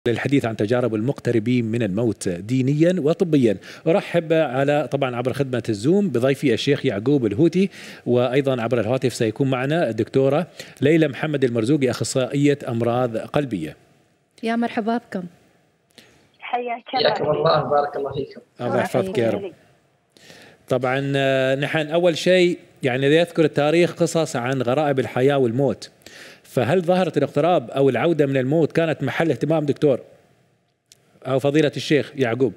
للحديث عن تجارب المقتربين من الموت دينيا وطبيا. أرحب على طبعا عبر خدمة الزوم بضيفي الشيخ يعقوب الهوتي، وأيضا عبر الهاتف سيكون معنا الدكتورة ليلى محمد المرزوقي، أخصائية أمراض قلبية. يا مرحبا بكم. حياكم الله، بارك الله فيكم. الله يحفظك يا رب. طبعا نحن أول شيء يعني يذكر التاريخ قصص عن غرائب الحياة والموت، فهل ظاهرة الاقتراب أو العودة من الموت كانت محل اهتمام دكتور أو فضيلة الشيخ يعقوب؟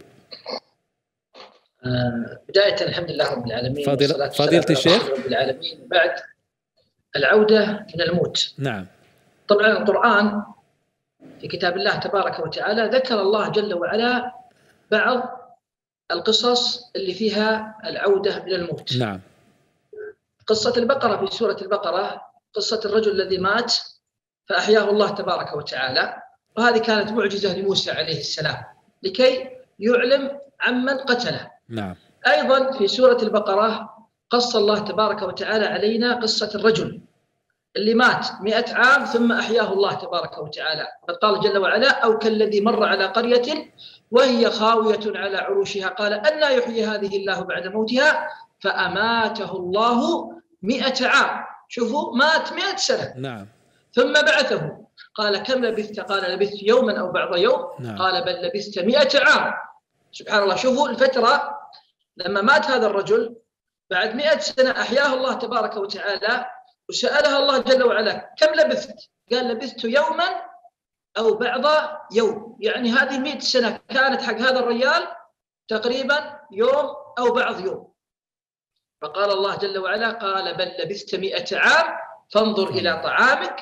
بداية الحمد لله رب العالمين، فضيلة الشيخ رب العالمين. بعد العودة من الموت، نعم، طبعا القرآن في كتاب الله تبارك وتعالى ذكر الله جل وعلا بعض القصص اللي فيها العودة من الموت. نعم. قصة البقرة في سورة البقرة، قصة الرجل الذي مات فأحياه الله تبارك وتعالى، وهذه كانت معجزة لموسى عليه السلام لكي يعلم عمن قتله. نعم. أيضا في سورة البقرة قص الله تبارك وتعالى علينا قصة الرجل اللي مات 100 عام ثم أحياه الله تبارك وتعالى، قال جل وعلا: أو كالذي مر على قرية وهي خاوية على عروشها قال أنى يحيي هذه الله بعد موتها فأماته الله 100 عام. شوفوا، مات 100 سنة. نعم. ثم بعثه قال كم لبثت؟ قال لبثت يوما أو بعض يوم. نعم. قال بل لبثت 100 عام. سبحان الله. شوفوا الفترة لما مات هذا الرجل بعد 100 سنة أحياه الله تبارك وتعالى، وسألها الله جل وعلا كم لبثت؟ قال لبثت يوما أو بعض يوم. يعني هذه 100 سنة كانت حق هذا الرجال تقريبا يوم أو بعض يوم. فقال الله جل وعلا: قال بل لبثت 100 عام فانظر إلى طعامك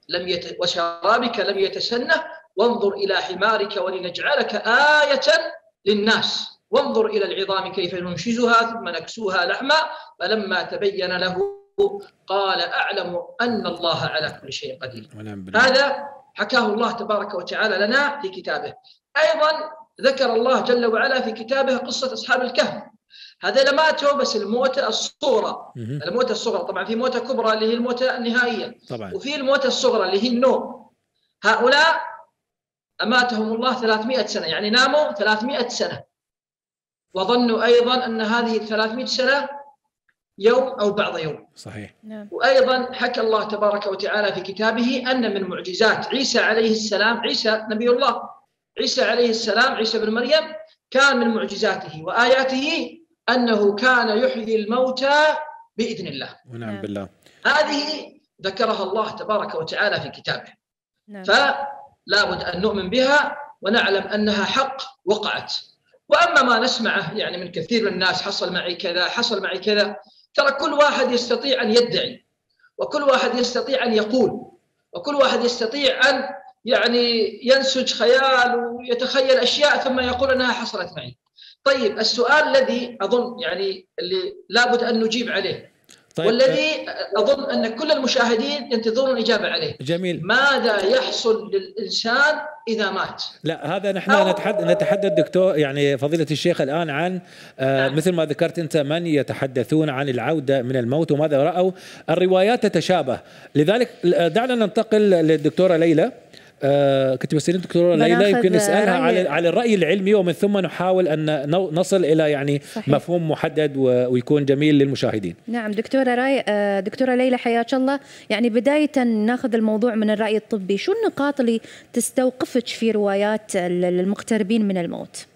وشرابك لم يتسنه، وانظر إلى حمارك ولنجعلك آية للناس، وانظر إلى العظام كيف ننشزها ثم نكسوها لحما فلما تبين له قال أعلم أن الله على كل شيء قدير. هذا حكاه الله تبارك وتعالى لنا في كتابه. أيضا ذكر الله جل وعلا في كتابه قصة أصحاب الكهف. هذا ماتوا بس الموتة الصغرى. الموتة الصغرى طبعا في موتة كبرى اللي هي الموتة النهائية طبعا، وفي الموتة الصغرى اللي هي النوم. هؤلاء أماتهم الله 300 سنة، يعني ناموا 300 سنة، وظنوا أيضا أن هذه 300 سنة يوم أو بعض يوم. صحيح. وأيضا حكى الله تبارك وتعالى في كتابه أن من معجزات عيسى عليه السلام، عيسى نبي الله عيسى عليه السلام، عيسى بن مريم، كان من معجزاته وآياته أنه كان يحيي الموتى بإذن الله. ونعم بالله. هذه ذكرها الله تبارك وتعالى في كتابه. فلا بد أن نؤمن بها ونعلم أنها حق وقعت. وأما ما نسمعه يعني من كثير من الناس، حصل معي كذا حصل معي كذا، ترى كل واحد يستطيع أن يدعي، وكل واحد يستطيع أن يقول، وكل واحد يستطيع أن يعني ينسج خيال ويتخيل أشياء ثم يقول أنها حصلت معي. طيب السؤال الذي أظن يعني اللي لابد أن نجيب عليه، طيب، والذي أظن أن كل المشاهدين ينتظرون إجابة عليه، جميل، ماذا يحصل للإنسان إذا مات؟ لا، هذا نحن نتحدث دكتور يعني فضيلة الشيخ الآن عن مثل ما ذكرت أنت من يتحدثون عن العودة من الموت وماذا رأوا. الروايات تتشابه، لذلك دعنا ننتقل للدكتورة ليلى. كنت بسألين دكتورة ليلى يمكن نسألها على الرأي العلمي، ومن ثم نحاول أن نصل إلى يعني صحيح. مفهوم محدد ويكون جميل للمشاهدين. نعم دكتورة ليلى حياك الله. يعني بداية ناخذ الموضوع من الرأي الطبي، شو النقاط اللي تستوقفك في روايات المقتربين من الموت؟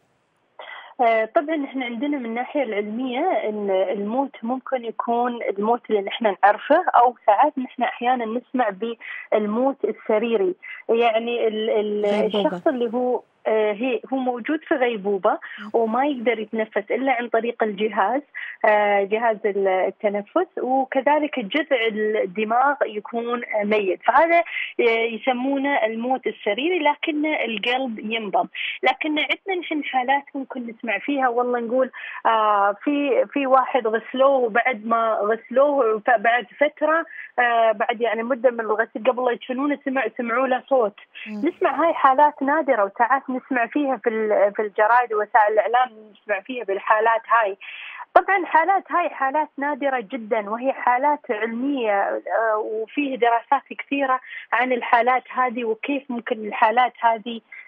طبعا احنا عندنا من الناحية العلمية ان الموت ممكن يكون الموت اللي نحن نعرفه، او ساعات نحن احيانا نسمع بالموت السريري. يعني الشخص اللي هو موجود في غيبوبة وما يقدر يتنفس إلا عن طريق جهاز التنفس، وكذلك جذع الدماغ يكون ميت، فهذا يسمونه الموت السريري، لكن القلب ينبض. لكن عندنا نحن حالات ممكن نسمع فيها والله نقول في واحد غسلوه، وبعد ما غسلوه بعد فترة بعد يعني مدة من الغسل قبل لا يدفنونه سمعوا له صوت. نسمع هاي حالات نادرة، وساعات نسمع فيها في الجرائد ووسائل الإعلام، نسمع فيها بالحالات هاي. طبعا حالات نادرة جدا، وهي حالات علمية، وفيه دراسات كثيرة عن الحالات هذه وكيف ممكن الحالات هذه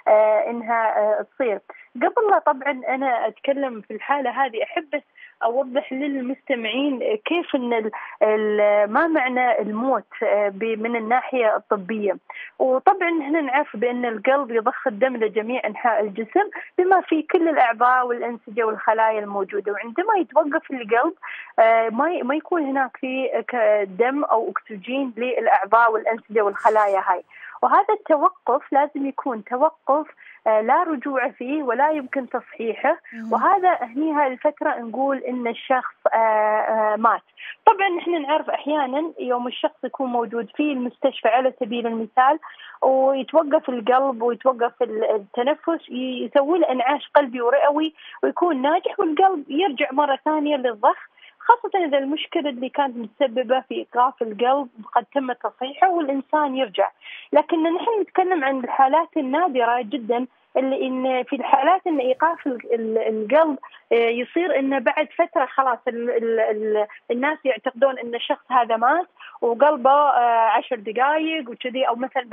انها تصير. قبل لا طبعا انا اتكلم في الحاله هذه احب اوضح للمستمعين كيف ان ما معنى الموت من الناحيه الطبيه. وطبعا احنا نعرف بان القلب يضخ الدم لجميع انحاء الجسم بما في كل الاعضاء والانسجه والخلايا الموجوده، وعندما يتوقف القلب ما يكون هناك في دم او اكسجين للاعضاء والانسجه والخلايا هاي. وهذا التوقف لازم يكون توقف لا رجوع فيه ولا يمكن تصحيحه، وهذا هني الفترة نقول إن الشخص مات. طبعا نحن نعرف أحيانا يوم الشخص يكون موجود في المستشفى على سبيل المثال ويتوقف القلب ويتوقف التنفس، يسوي له إنعاش قلبي ورئوي ويكون ناجح، والقلب يرجع مرة ثانية للضخ، خاصة إذا المشكلة اللي كانت متسببة في إيقاف القلب قد تم تصحيحه والإنسان يرجع. لكن نحن نتكلم عن الحالات النادرة جدا اللي إن في الحالات إن إيقاف القلب يصير إنه بعد فترة خلاص الناس يعتقدون إن الشخص هذا مات وقلبه 10 دقائق وكذي، أو مثلا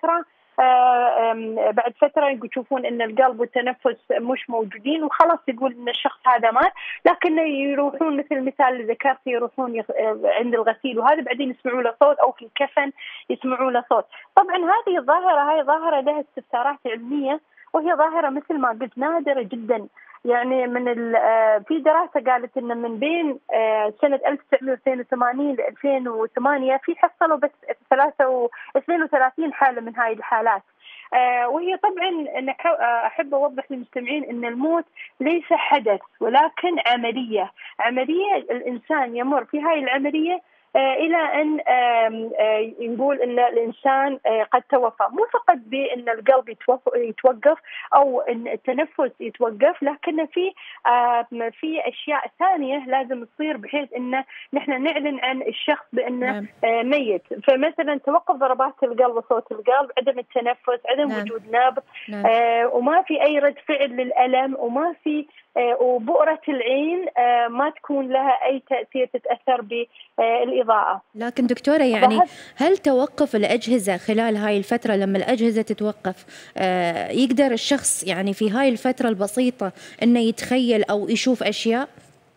بعد فترة يشوفون إن القلب والتنفس مش موجودين وخلاص يقول إن الشخص هذا مات، لكن يروحون مثل المثال اللي ذكرت يروحون عند الغسيل وهذا بعدين يسمعوا له صوت، أو في الكفن يسمعوا له صوت. طبعا هذه الظاهرة هاي ظاهرة لها استفسارات علمية، وهي ظاهرة مثل ما قلت نادرة جدا. يعني في دراسة قالت إن من بين سنة 1982 ل 2008 في حصلوا بس 32 حالة من هاي الحالات. وهي طبعا أنا أحب أوضح للمستمعين أن الموت ليس حدث ولكن عملية الإنسان يمر في هاي العملية إلى أن نقول أن الإنسان قد توفى، مو فقط بأن القلب يتوقف أو أن التنفس يتوقف، لكن في أشياء ثانية لازم تصير بحيث أن نحن نعلن عن الشخص بأنه ميت. فمثلا توقف ضربات القلب وصوت القلب، عدم التنفس، عدم وجود نبض، وما في أي رد فعل للألم، وما في وبؤرة العين ما تكون لها أي تأثير تتأثر بالإضاءة. لكن دكتورة يعني هل توقف الأجهزة خلال هاي الفترة لما الأجهزة تتوقف يقدر الشخص يعني في هاي الفترة البسيطة إنه يتخيل أو يشوف أشياء؟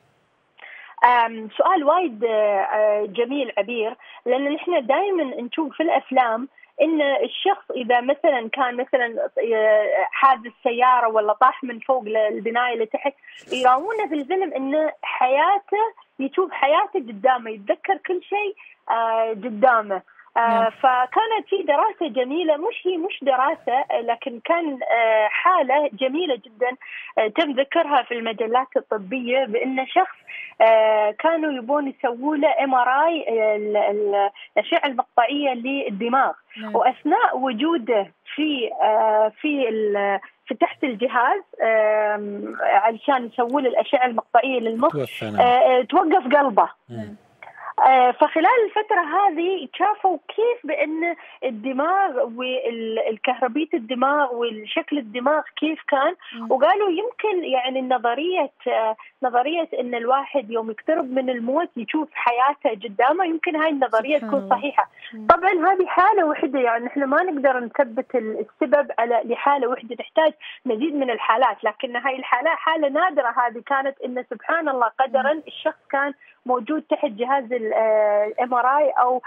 سؤال وايد جميل عبير، لأن نحن دائما نشوف في الأفلام إن الشخص إذا مثلا كان مثلا حادث سيارة ولا طاح من فوق البناية لتحت، يراونا في الفيلم إن يشوف حياته قدامه، يتذكر كل شيء قدامه. فكانت في دراسة جميلة، مش دراسة لكن كان حالة جميلة جدا تم ذكرها في المجلات الطبية، بأن شخص كانوا يبون يسووا له MRI الأشعة المقطعية للدماغ، وأثناء وجوده في تحت الجهاز علشان يسووا له الأشعة المقطعية للمخ توقف قلبه. فخلال الفترة هذه شافوا كيف بأن الدماغ والكهربية الدماغ والشكل الدماغ كيف كان، وقالوا يمكن يعني نظرية أن الواحد يوم يقترب من الموت يشوف حياته قدامه، يمكن هاي النظرية تكون صحيحة. طبعا هذه حالة وحدة، يعني احنا ما نقدر نثبت السبب لحالة وحدة، نحتاج مزيد من الحالات، لكن هاي الحالة حالة نادرة. هذه كانت إن سبحان الله قدرا الشخص كان موجود تحت جهاز MRI أو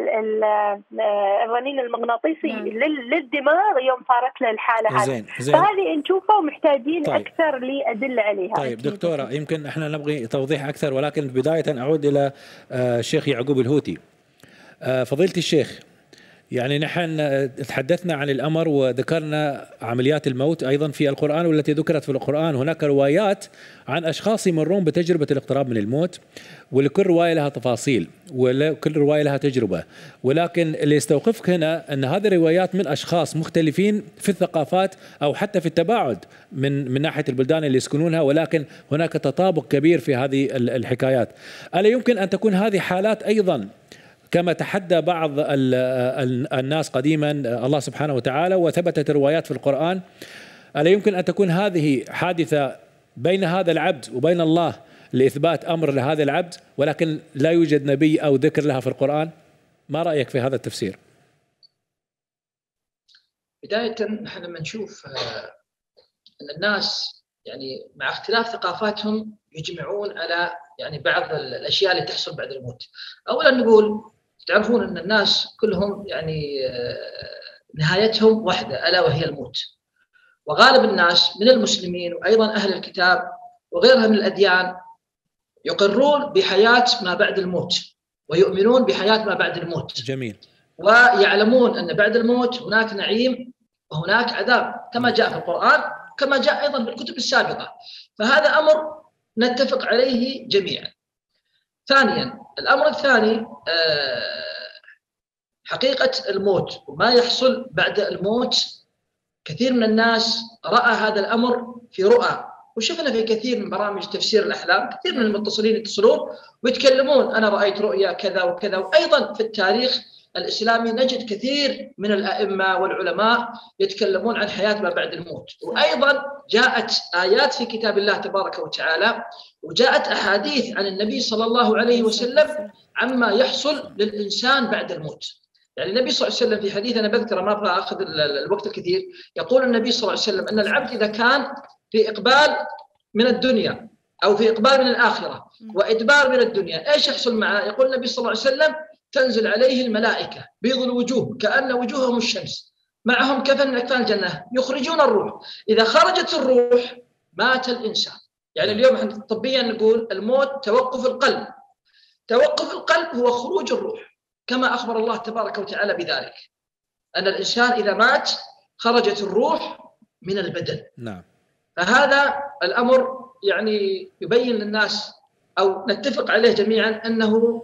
الرنين المغناطيسي للدماغ يوم صارت له الحالة هذه. فهذه نشوفها ومحتاجين أكثر لأدلة عليها. طيب دكتورة، يمكن احنا نبغي توضيح أكثر، ولكن بداية أعود إلى الشيخ يعقوب الهوتي. فضيلة الشيخ، يعني نحن تحدثنا عن الأمر وذكرنا عمليات الموت أيضا في القرآن، والتي ذكرت في القرآن هناك روايات عن أشخاص يمرون بتجربة الاقتراب من الموت، ولكل رواية لها تفاصيل وكل رواية لها تجربة، ولكن اللي يستوقفك هنا أن هذه الروايات من أشخاص مختلفين في الثقافات أو حتى في التباعد من ناحية البلدان اللي يسكنونها، ولكن هناك تطابق كبير في هذه الحكايات. ألا يمكن أن تكون هذه حالات أيضا كما تحدى بعض الناس قديما الله سبحانه وتعالى وثبتت روايات في القرآن؟ ألا يمكن أن تكون هذه حادثة بين هذا العبد وبين الله لإثبات أمر لهذا العبد، ولكن لا يوجد نبي أو ذكر لها في القرآن؟ ما رأيك في هذا التفسير؟ بداية نحن لما نشوف أن الناس يعني مع اختلاف ثقافاتهم يجمعون على يعني بعض الأشياء اللي تحصل بعد الموت. أولا نقول تعرفون أن الناس كلهم يعني نهايتهم واحدة ألا وهي الموت، وغالب الناس من المسلمين وأيضا أهل الكتاب وغيرها من الأديان يقرون بحياة ما بعد الموت ويؤمنون بحياة ما بعد الموت. جميل. ويعلمون أن بعد الموت هناك نعيم وهناك عذاب كما جاء في القرآن كما جاء أيضا في الكتب السابقة، فهذا أمر نتفق عليه جميعا. ثانيا الأمر الثاني حقيقة الموت وما يحصل بعد الموت. كثير من الناس رأى هذا الأمر في رؤى، وشفنا في كثير من برامج تفسير الأحلام كثير من المتصلين يتصلون ويتكلمون أنا رأيت رؤيا كذا وكذا. وأيضا في التاريخ الإسلامي نجد كثير من الأئمة والعلماء يتكلمون عن حياة ما بعد الموت، وأيضا جاءت آيات في كتاب الله تبارك وتعالى وجاءت أحاديث عن النبي صلى الله عليه وسلم عما يحصل للإنسان بعد الموت. يعني النبي صلى الله عليه وسلم في حديث أنا بذكره ما أبغى أخذ الوقت الكثير، يقول النبي صلى الله عليه وسلم أن العبد إذا كان في إقبال من الدنيا أو في إقبال من الآخرة وإدبار من الدنيا إيش يحصل معه؟ يقول النبي صلى الله عليه وسلم تنزل عليه الملائكة بيض الوجوه كأن وجوههم الشمس معهم كفن من أكفان الجنة يخرجون الروح. إذا خرجت الروح مات الإنسان. يعني اليوم احنا طبيا نقول الموت توقف القلب. توقف القلب هو خروج الروح كما أخبر الله تبارك وتعالى بذلك أن الإنسان إذا مات خرجت الروح من البدن. نعم. فهذا الأمر يعني يبين للناس أو نتفق عليه جميعا أنه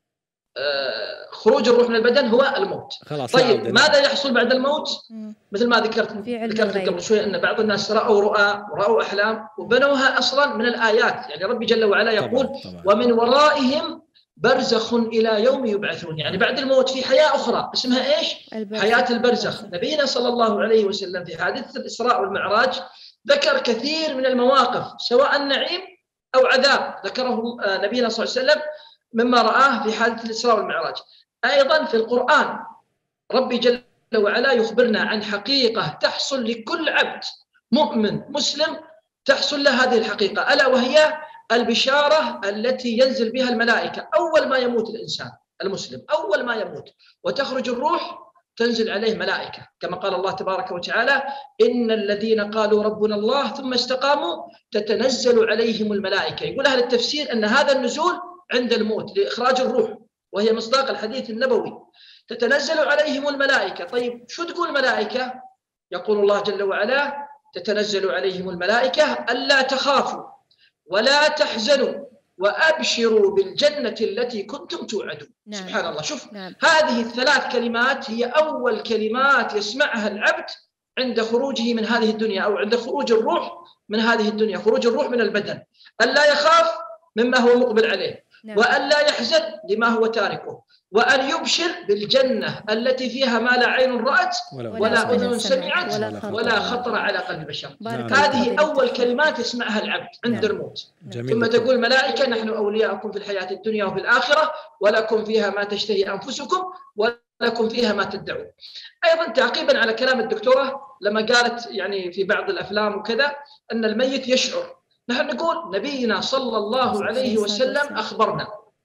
خروج الروح من البدن هو الموت. طيب ماذا يحصل بعد الموت؟ مثل ما ذكرت قبل شوي أن بعض الناس رأوا رؤى ورأوا أحلام وبنوها أصلا من الآيات. يعني ربي جل وعلا يقول طبعا. ومن ورائهم برزخ إلى يوم يبعثون. يعني بعد الموت في حياة أخرى اسمها إيش؟ حياة البرزخ. نبينا صلى الله عليه وسلم في حادثة الإسراء والمعراج ذكر كثير من المواقف سواء نعيم أو عذاب ذكره نبينا صلى الله عليه وسلم مما رآه في حادثة الإسراء والمعراج. أيضا في القرآن ربي جل وعلا يخبرنا عن حقيقة تحصل لكل عبد مؤمن مسلم تحصل له هذه الحقيقة ألا وهي البشارة التي ينزل بها الملائكة أول ما يموت الإنسان المسلم. أول ما يموت وتخرج الروح تنزل عليه ملائكة كما قال الله تبارك وتعالى إن الذين قالوا ربنا الله ثم استقاموا تتنزل عليهم الملائكة. يقول أهل التفسير أن هذا النزول عند الموت لإخراج الروح وهي مصداق الحديث النبوي. تتنزل عليهم الملائكة. طيب شو تقول الملائكة؟ يقول الله جل وعلا تتنزل عليهم الملائكة ألا تخافوا ولا تحزنوا وأبشروا بالجنة التي كنتم توعدون. نعم. سبحان الله. شوف نعم. هذه الثلاث كلمات هي أول كلمات يسمعها العبد عند خروجه من هذه الدنيا أو عند خروج الروح من هذه الدنيا. خروج الروح من البدن ألا يخاف مما هو مقبل عليه نعم. وأن لا يحزن لما هو تاركه وأن يبشر بالجنة التي فيها ما لا عين رأت ولا أذن سمعت ولا خطر على قلب بشر. هذه أول كلمات يسمعها العبد عند الموت. ثم تقول ملائكة نحن أولياؤكم في الحياة الدنيا وفي الآخرة ولكم فيها ما تشتهي أنفسكم ولكم فيها ما تدعون. أيضا تعقيبا على كلام الدكتورة لما قالت يعني في بعض الأفلام وكذا أن الميت يشعر. نحن نقول نبينا صلى الله عليه وسلم أخبرنا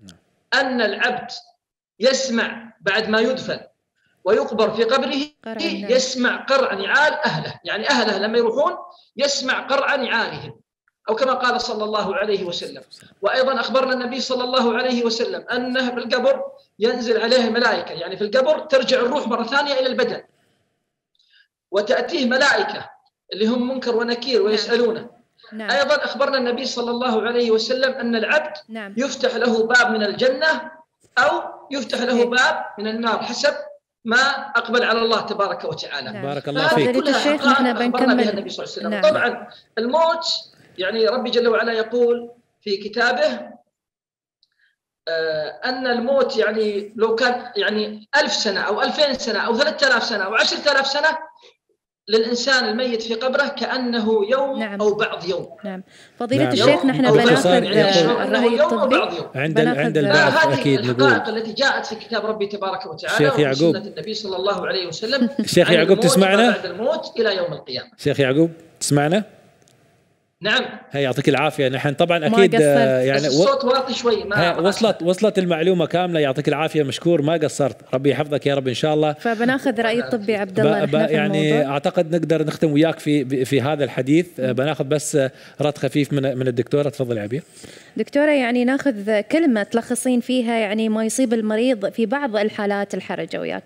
أن العبد يسمع بعد ما يدفن ويقبر في قبره يسمع قرع نعال أهله. يعني أهله لما يروحون يسمع قرع نعالهم أو كما قال صلى الله عليه وسلم. وأيضا أخبرنا النبي صلى الله عليه وسلم أنه في القبر ينزل عليه الملائكة. يعني في القبر ترجع الروح مرة ثانية إلى البدن وتأتيه ملائكة اللي هم منكر ونكير ويسألونه. نعم. أيضا أخبرنا النبي صلى الله عليه وسلم أن العبد نعم. يفتح له باب من الجنة أو يفتح له باب من النار حسب ما أقبل على الله تبارك وتعالى. نعم. بارك الله فيك. كلها حقائق أخبرنا بها النبي صلى الله عليه وسلم. نعم. طبعا الموت يعني ربي جل وعلا يقول في كتابه أن الموت يعني لو كان يعني 1000 سنة أو 2000 سنة أو 3000 سنة أو 10,000 سنة للإنسان الميت في قبره كأنه يوم نعم. أو بعض يوم. نعم. فضيلة نعم. الشيخ، نحن بناخذ الرأي الطبي عند البعض أكيد نقول الحقائق التي جاءت في كتاب ربي تبارك وتعالى وسنة النبي صلى الله عليه وسلم. الشيخ يعقوب تسمعنا؟ بعد الموت إلى يوم القيامة. شيخ يعقوب تسمعنا؟ نعم. هي يعطيك العافيه. نحن طبعا اكيد يعني الصوت واطي شوي، ما وصلت المعلومه كامله. يعطيك العافيه، مشكور، ما قصرت. ربي يحفظك يا رب ان شاء الله. فبناخذ راي الطبي عبد الله. يعني اعتقد نقدر نختم وياك في هذا الحديث. بناخذ بس رد خفيف من الدكتوره. تفضل يا عبير. دكتوره، يعني ناخذ كلمه تلخصين فيها يعني ما يصيب المريض في بعض الحالات الحرجه وياك.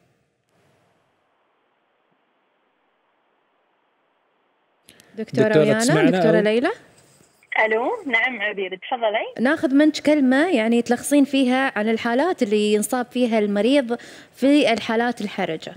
دكتورة ويانا؟ دكتورة ليلى؟ الو، نعم عبير، تفضلي. ناخذ منك كلمة يعني تلخصين فيها عن الحالات اللي ينصاب فيها المريض في الحالات الحرجة.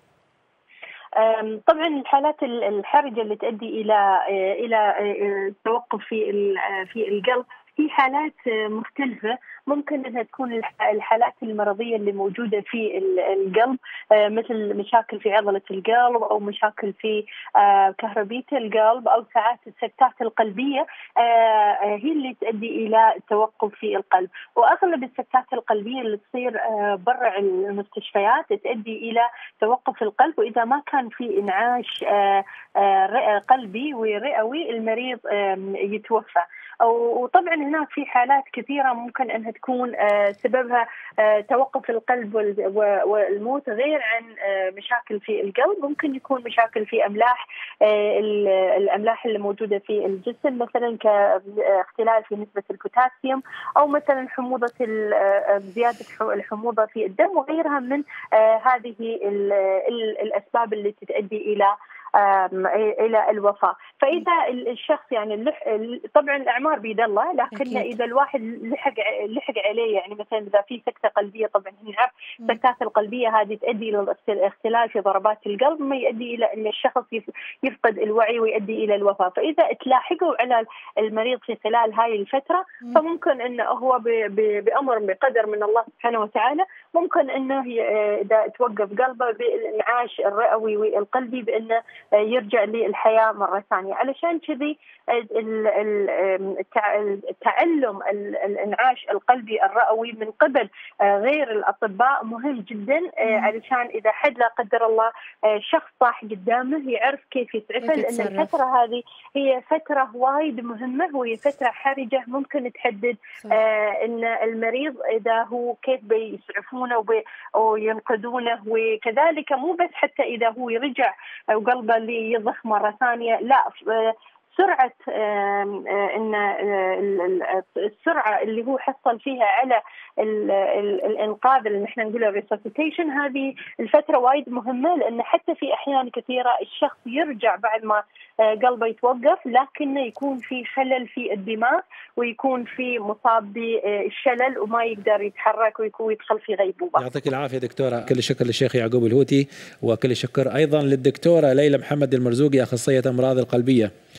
طبعا الحالات الحرجة اللي تؤدي الى توقف في القلب في حالات مختلفة. ممكن أنها تكون الحالات المرضية اللي موجودة في القلب، مثل مشاكل في عضلة القلب أو مشاكل في كهربية القلب أو ساعات السكتات القلبية، هي اللي تؤدي إلى توقف في القلب. وأغلب السكتات القلبية اللي تصير برا المستشفيات تؤدي إلى توقف القلب، وإذا ما كان في إنعاش قلبي ورئوي المريض يتوفى. وطبعا هناك في حالات كثيرة ممكن أنها تكون سببها توقف القلب والموت غير عن مشاكل في القلب. ممكن يكون مشاكل في الأملاح اللي موجودة في الجسم، مثلا كاختلال في نسبة البوتاسيوم، أو مثلا حموضة زيادة الحموضة في الدم، وغيرها من هذه الأسباب اللي تؤدي إلى الوفاة. فإذا الشخص يعني طبعا الأعمار بيد الله، لكن إذا الواحد لحق عليه، يعني مثلا إذا في سكتة قلبية، طبعا نعرف السكتات القلبية هذه تؤدي إلى اختلال في ضربات القلب، ما يؤدي إلى أن الشخص يفقد الوعي ويؤدي إلى الوفاة. فإذا تلاحقوا على المريض في خلال هاي الفترة، فممكن أنه هو بأمر بقدر من الله سبحانه وتعالى ممكن أنه إذا توقف قلبه بالإنعاش الرئوي والقلبي بأنه يرجع للحياة مرة ثانية. علشان كذي التعلم الإنعاش القلبي الرئوي من قبل غير الأطباء مهم جدا، علشان إذا حد لا قدر الله شخص صاح قدامه يعرف كيف يتعامل، لأن الفترة هذه هي فترة وايد مهمة، وهي فترة حرجة ممكن تحدد إن المريض إذا هو كيف بيسعفونه وينقذونه، وكذلك مو بس حتى إذا هو يرجع وقلبه اللي يضخ مرة ثانية، لا، سرعة إن السرعة اللي هو حصل فيها على الإنقاذ اللي نحن نقوله resuscitation، هذه الفترة وايد مهمة، لأن حتى في أحيان كثيرة الشخص يرجع بعد ما قلبه يتوقف، لكنه يكون في خلل في الدماغ ويكون في مصاب بالشلل وما يقدر يتحرك ويكون يدخل في غيبوبة. يعطيك العافية دكتورة. كل الشكر للشيخ يعقوب الهوتي، وكل الشكر أيضا للدكتورة ليلى محمد المرزوقي، أخصائية أمراض القلبية.